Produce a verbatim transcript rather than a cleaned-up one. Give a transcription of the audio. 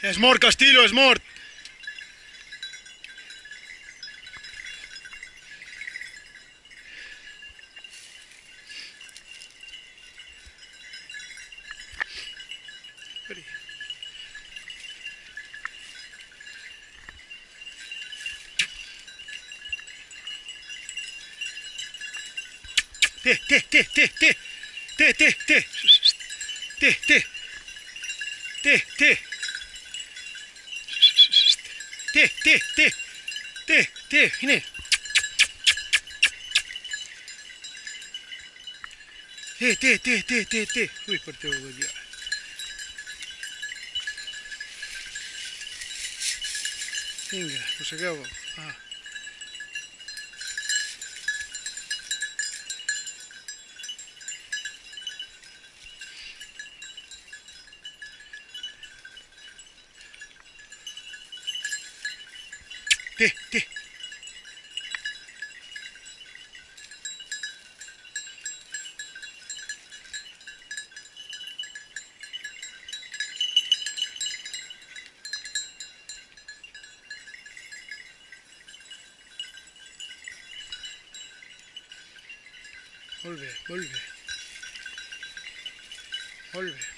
És mort, Castillo, és mort! Esperi. Té, té, té, té, té! Té, té, té! Té, té! Té, té! Té, té, té! Té, té, vine! Té, té, té, té, té, té! Ui, per teu dia. Vinga, mossegueu-ho. Ah. Té, té! Molt bé, molt bé. Molt bé.